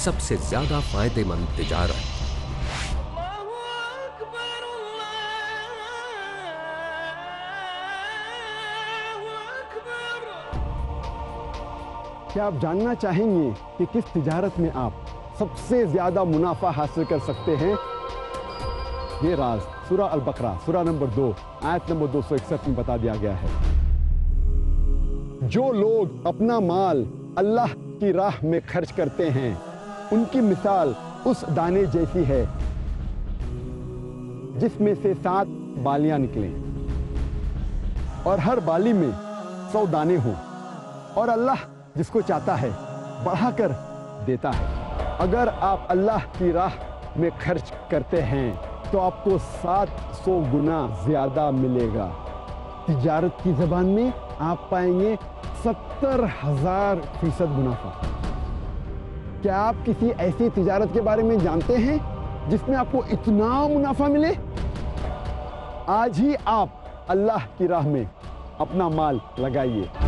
सबसे ज्यादा फायदेमंद तिजारत। क्या आप जानना चाहेंगे कि किस तिजारत में आप सबसे ज्यादा मुनाफा हासिल कर सकते हैं? ये राज सूरा अल बकरा सूरा नंबर 2 आयत नंबर 261 में बता दिया गया है। जो लोग अपना माल अल्लाह की राह में खर्च करते हैं, उनकी मिसाल उस दाने जैसी है जिसमें से 7 बालियां निकलें और हर बाली में 100 दाने हों, और अल्लाह जिसको चाहता है बढ़ाकर देता है। अगर आप अल्लाह की राह में खर्च करते हैं तो आपको 700 गुना ज्यादा मिलेगा। तिजारत की जबान में आप पाएंगे 70,000% मुनाफा। क्या आप किसी ऐसी तिजारत के बारे में जानते हैं जिसमें आपको इतना मुनाफा मिले? आज ही आप अल्लाह की राह में अपना माल लगाइए।